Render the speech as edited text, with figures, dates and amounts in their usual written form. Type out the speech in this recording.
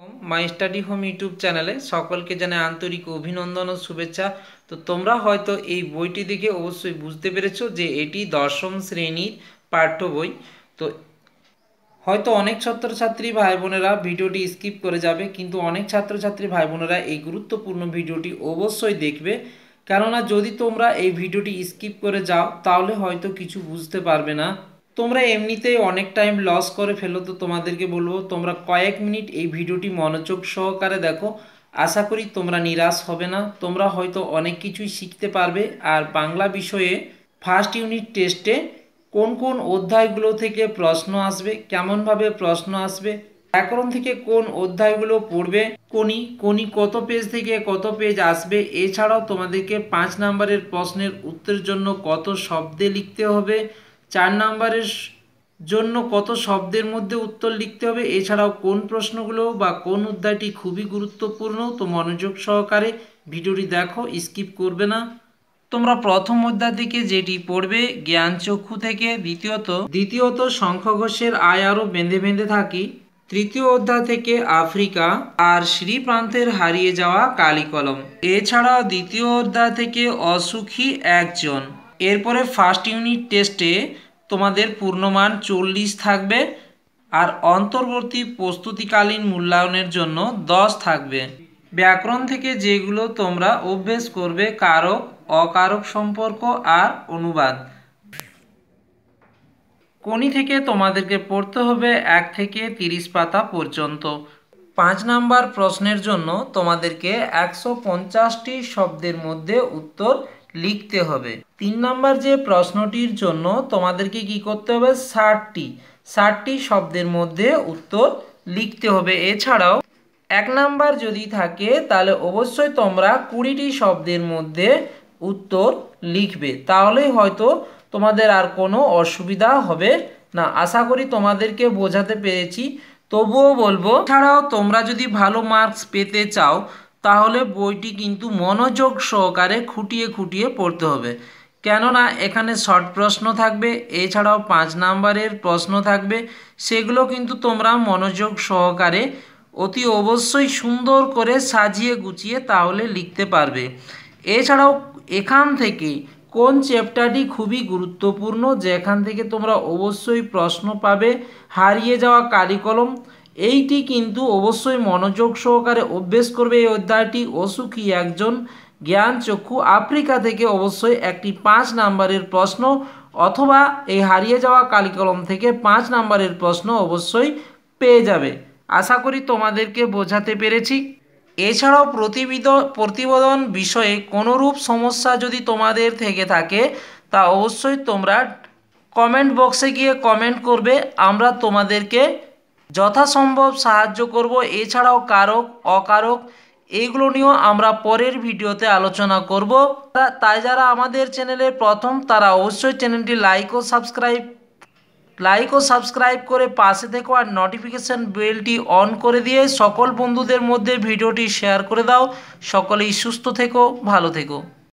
My study home YouTube চ্যানেলে সকলকে জানাই আন্তরিক অভিনন্দন ও শুভেচ্ছা। তো তোমরা হয়তো এই বইটি দেখে অবশ্যই বুঝতে পেরেছো যে এটি দশম শ্রেণীর পাঠ্য বই। তো হয়তো অনেক ছাত্রছাত্রী ভাই বোনেরা ভিডিওটি স্কিপ করে যাবে, কিন্তু অনেক ছাত্রছাত্রী ভাই বোনেরা এই গুরুত্বপূর্ণ ভিডিওটি অবশ্যই দেখবে। কেননা যদি তোমরা এই ভিডিওটি স্কিপ করে যাও তাহলে হয়তো কিছু বুঝতে পারবে না। তোমরা এমনিতেই অনেক টাইম লস করে ফেলো। তো তোমাদেরকে বলবো তোমরা কয়েক মিনিট এই ভিডিওটি মনোযোগ সহকারে দেখো। আশা করি তোমরা নিরাশ হবে না, তোমরা হয়তো অনেক কিছুই শিখতে পারবে। আর বাংলা বিষয়ে ফার্স্ট ইউনিট টেস্টে কোন কোন অধ্যায়গুলো থেকে প্রশ্ন আসবে, কেমনভাবে প্রশ্ন আসবে, ব্যাকরণ থেকে কোন অধ্যায়গুলো পড়বে, কোনি কত পেজ থেকে কত পেজ আসবে, এছাড়াও তোমাদেরকে 5 নম্বরের প্রশ্নের উত্তরের জন্য কত শব্দে লিখতে হবে, 4 নম্বরের জন্য কত শব্দের মধ্যে উত্তর লিখতে হবে, এছাড়াও কোন প্রশ্নগুলো বা কোন অধ্যায়টি খুবই গুরুত্বপূর্ণ। তো মনোযোগ সহকারে ভিডিওটি দেখো, স্কিপ করবে না। তোমরা প্রথম অধ্যায় থেকে যেটি পড়বে জ্ঞানচক্ষু থেকে, দ্বিতীয়ত শঙ্খ ঘোষের আয় আরও বেঁধে বেঁধে থাকি, তৃতীয় অধ্যায় থেকে আফ্রিকা আর শ্রীপ্রান্তের হারিয়ে যাওয়া কালিকলম, এছাড়াও দ্বিতীয় অধ্যায় থেকে অসুখী একজন। এরপরে ফার্স্ট ইউনিট টেস্টে তোমাদের পূর্ণমান 40 থাকবে আর অন্তর্বর্তী প্রস্তুতিকালীন মূল্যায়নের জন্য 10 থাকবে। ব্যাকরণ থেকে যেগুলো তোমরা অভ্যেস করবে কারক, অকারক সম্পর্ক আর অনুবাদ। কোনি থেকে তোমাদেরকে পড়তে হবে 1 থেকে 30 পাতা পর্যন্ত। 5 নাম্বার প্রশ্নের জন্য তোমাদেরকে 150টি শব্দের মধ্যে উত্তর লিখতে হবে। 3 নাম্বার যে প্রশ্নটির জন্য তোমাদেরকে কি করতে হবে, 60টি শব্দের মধ্যে উত্তর লিখতে হবে। এছাড়াও 1 নাম্বার যদি থাকে তাহলে অবশ্যই তোমরা 20টি শব্দের মধ্যে উত্তর লিখবে, তাহলেই হয়তো তোমাদের আর কোনো অসুবিধা হবে না। আশা করি তোমাদেরকে বোঝাতে পেরেছি। তবুও বলবো, এছাড়াও তোমরা যদি ভালো মার্কস পেতে চাও তাহলে বইটি কিন্তু মনোযোগ সহকারে খুঁটিয়ে খুঁটিয়ে পড়তে হবে। কেননা এখানে শর্ট প্রশ্ন থাকবে, এছাড়াও 5 নাম্বারের প্রশ্ন থাকবে, সেগুলো কিন্তু তোমরা মনোযোগ সহকারে অতি অবশ্যই সুন্দর করে সাজিয়ে গুছিয়ে তাহলে লিখতে পারবে। এছাড়াও এখান থেকে কোন চ্যাপ্টারটি খুবই গুরুত্বপূর্ণ, যেখান থেকে তোমরা অবশ্যই প্রশ্ন পাবে, হারিয়ে যাওয়া কালিকলম, এইটি কিন্তু অবশ্যই মনোযোগ সহকারে অভ্যেস করবে। এই অধ্যায়টি অসুখী একজন, জ্ঞানচক্ষু, আফ্রিকা থেকে অবশ্যই একটি 5 নাম্বারের প্রশ্ন, অথবা এই হারিয়ে যাওয়া কালিকলম থেকে 5 নাম্বারের প্রশ্ন অবশ্যই পেয়ে যাবে। আশা করি তোমাদেরকে বোঝাতে পেরেছি। এছাড়াও প্রতিবেদন বিষয়ে কোনোরূপ সমস্যা যদি তোমাদের থেকে থাকে তা অবশ্যই তোমরা কমেন্ট বক্সে গিয়ে কমেন্ট করবে, আমরা তোমাদেরকে যথাসম্ভব সাহায্য করব। এছাড়াও কারক, অকারক এইগুলো নিয়েও আমরা পরের ভিডিওতে আলোচনা করব। তাই যারা আমাদের চ্যানেলের প্রথম তারা অবশ্যই চ্যানেলটি লাইক ও সাবস্ক্রাইব করে পাশে থেকো, আর নোটিফিকেশান বেলটি অন করে দিয়ে সকল বন্ধুদের মধ্যে ভিডিওটি শেয়ার করে দাও। সকলেই সুস্থ থেকো, ভালো থেকো।